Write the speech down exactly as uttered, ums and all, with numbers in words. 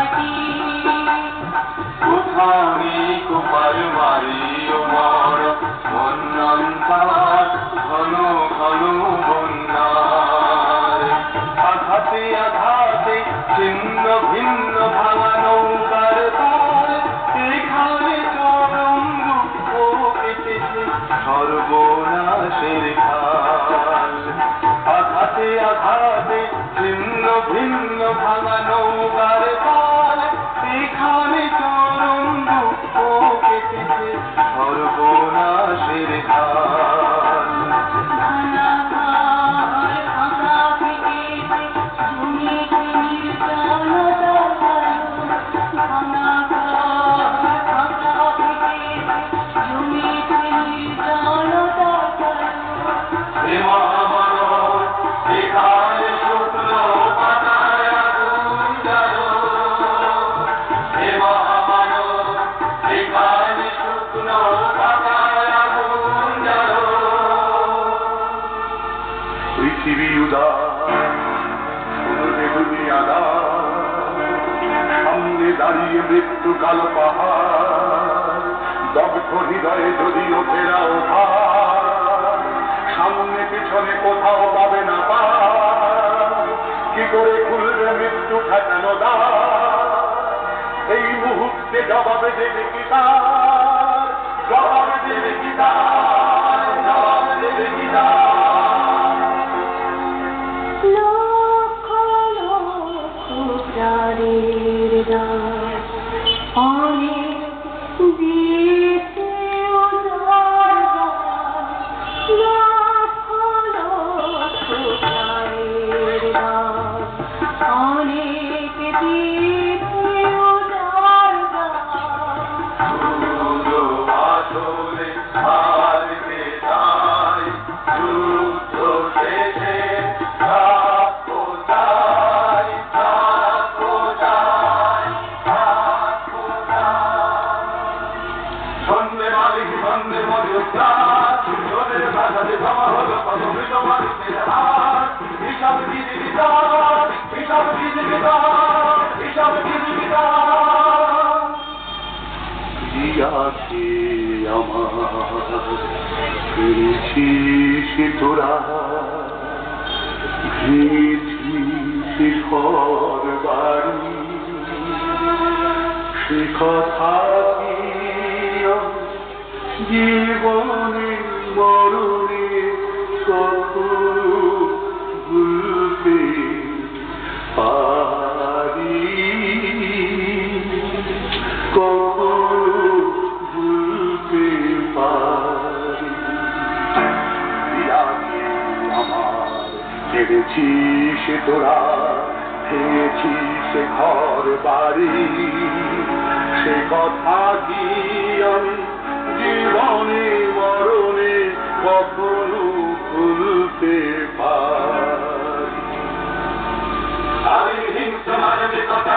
উঠানি Cooper মারি মর মন্নন্তার ঘন ঘন বন্যার আঘাতে আঘাতে ছিন্ন ভিন্ন ভাঙা নৌকার তার এখানে চরম দুঃখ কেটেছে সর্বনাশের খাল আঘাতে আঘাতে ছিন্ন ভিন্ন ভাঙা নৌকার তার এখানে চরম দুঃখ কেটেছে সর্বনাশের খাল পৃথিবী উদার শুনবে দুনিয়াদার সামনে দাঁড়িয়ে মৃত্যু কালো পাহাড় দগ্ধ হৃদয়ে যদিও ফেরাও ভার সামনে পিছনে কোথাও পাবে না পার কি করে খুলবে মৃত্যু ঠেকানো দ্বার এই মুহূর্তে জবাবে দেবে কি তার জবাবে দেবে কি তার জবাবে দেবে কি তার অনেক দিতে অনেক দিতে আসলে হারবে তাই যুদ্ধ শেষে থাকো তাই থাকো তাই থাকো তাই সন্ধ্যে মালিক সন্ধ্যে মজুদার জোরের ভাষাতে জমা হলো কত মৃত মানুষের হাত হিসাব দিদি বিদার হিসাব দিদি বিদার হিসাব দিদি বিদার আছে আমার ফিরেছিস তোরা ভেঙেছিস ঘর বাড়ি সে কথা কি জীবনে মরণে কখনো ভুলতে পারি কখনো ভুলতে পারি আমার ছেড়েছিস তোরা ভেঙেছিস ঘর বাড়ি সে কথা কি আমি জীবনে মরণে কখনো ভুলতে পারি আমি হিংসা মানবে কথা